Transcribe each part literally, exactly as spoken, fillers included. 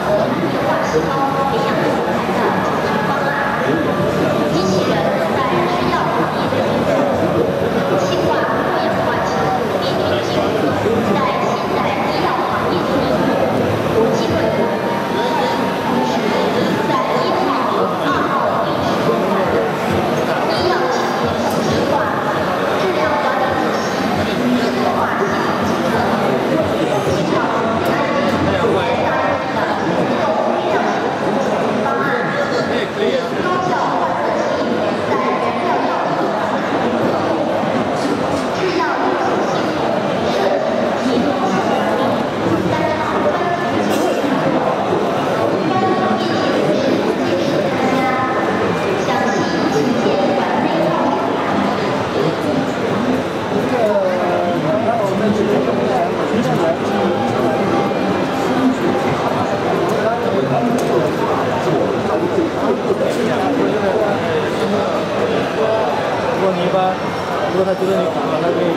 如果他觉得你好，他可以。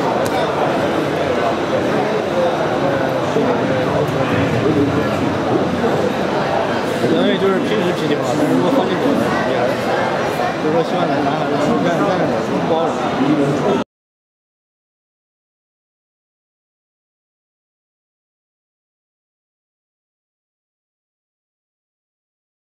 相当于就是平时脾气不好，但是如果放进酒，也还是，就是说希望男男孩子能够干干点不包容。